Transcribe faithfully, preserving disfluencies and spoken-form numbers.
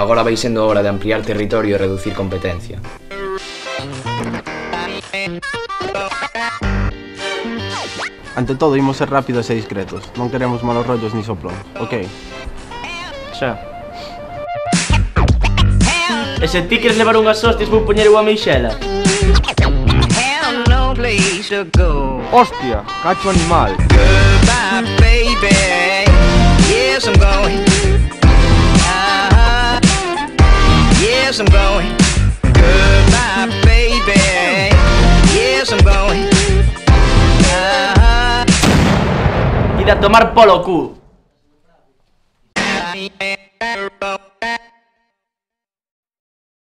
Agora vai sendo hora de ampliar territorio e reducir competencia. Ante todo, imos ser rápidos e discretos. Non queremos malos rollos ni soplón, ok? Xa. E se ti queres levar unhas hostias vou poñer eu a meixela. Hostia, cacho animal. Goodbye, baby. Yes, I'm going. Uh-huh. Yes, I'm going. Goodbye, baby. Yes, I'm going. Uh-huh. Ide a tomar polo cu.